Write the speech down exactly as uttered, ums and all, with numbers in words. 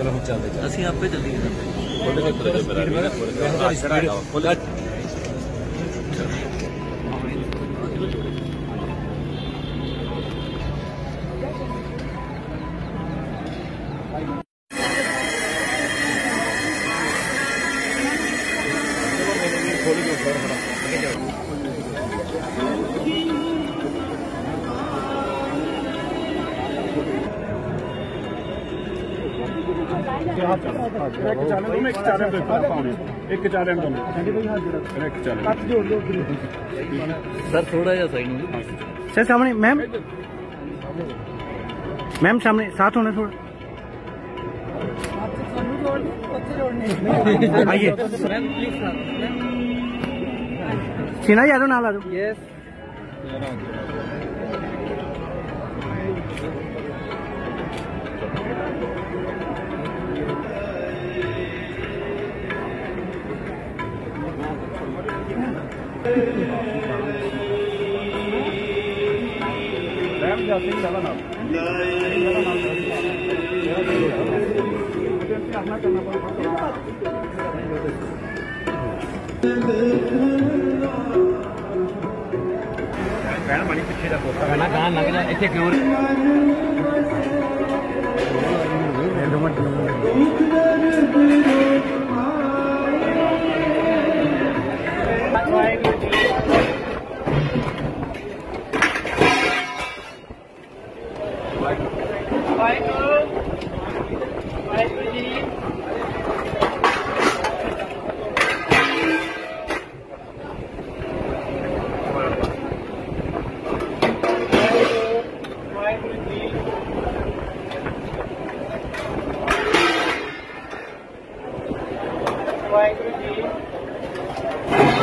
चलो हम चलते ਅਸੀਂ ਆਪੇ ਚੱਲੀ सर थोड़ा जा साइड में सर सामने मैम मैम सामने साथ होना थोड़ा आइए सीना यादव नाल आ जाओ यस इतने क्यों वाहिगुरू जी